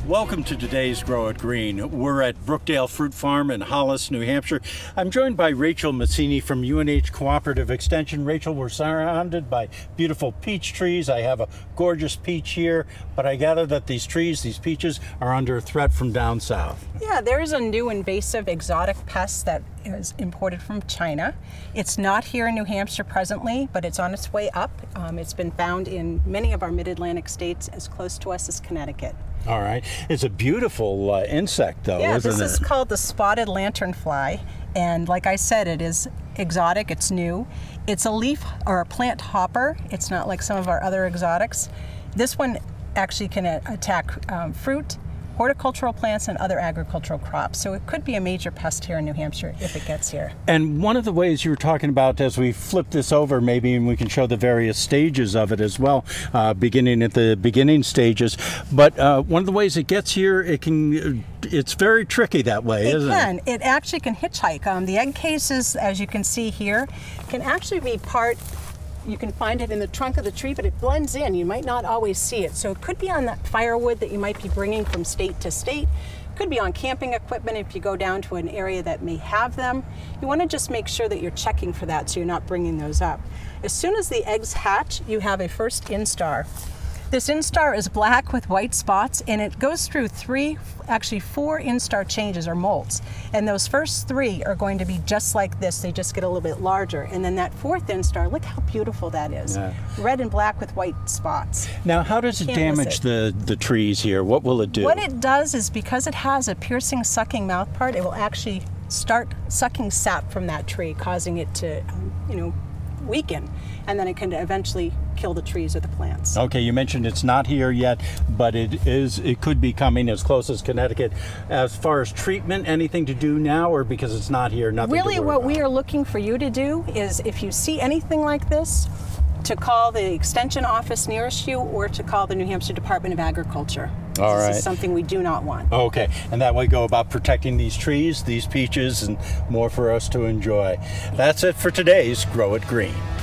Welcome to today's Grow It Green. We're at Brookdale Fruit Farm in Hollis, New Hampshire. I'm joined by Rachel Massini from UNH Cooperative Extension. Rachel, we're surrounded by beautiful peach trees. I have a gorgeous peach here, but I gather that these peaches are under threat from down south. Yeah, there is a new invasive exotic pest that is imported from China. It's not here in New Hampshire presently, but it's on its way up. It's been found in many of our mid-Atlantic states as close to us as Connecticut. All right. It's a beautiful insect, though, yeah, isn't it? This is called the spotted lanternfly, and like I said, it is exotic, it's new. It's a leaf or a plant hopper. It's not like some of our other exotics. This one actually can attack fruit, horticultural plants, and other agricultural crops. So it could be a major pest here in New Hampshire if it gets here. And one of the ways you were talking about, as we flip this over maybe, and we can show the various stages of it as well, beginning at the beginning stages, but one of the ways it gets here, it's very tricky that way, isn't it? It actually can hitchhike. The egg cases, as you can see here, can actually be you can find it in the trunk of the tree, but it blends in. You might not always see it. So it could be on that firewood that you might be bringing from state to state. It could be on camping equipment if you go down to an area that may have them. You want to just make sure that you're checking for that so you're not bringing those up. As soon as the eggs hatch, you have a first instar. This instar is black with white spots, and it goes through four instar changes or molts. And those first three are going to be just like this. They just get a little bit larger. And then that fourth instar, look how beautiful that is. Yeah. Red and black with white spots. Now, how does it damage the trees here? What will it do? What it does is, because it has a piercing, sucking mouth part, it will actually start sucking sap from that tree, causing it to, weaken, and then it can eventually kill the trees or the plants. Okay, you mentioned it's not here yet, but it could be coming as close as Connecticut. As far as treatment, anything to do now, or because it's not here, nothing really to worry what about? We are looking for you to do is, if you see anything like this, to call the extension office nearest you or to call the New Hampshire Department of Agriculture. All right. This is something we do not want. Okay, and that way go about protecting these trees, these peaches, and more for us to enjoy. That's it for today's Grow It Green.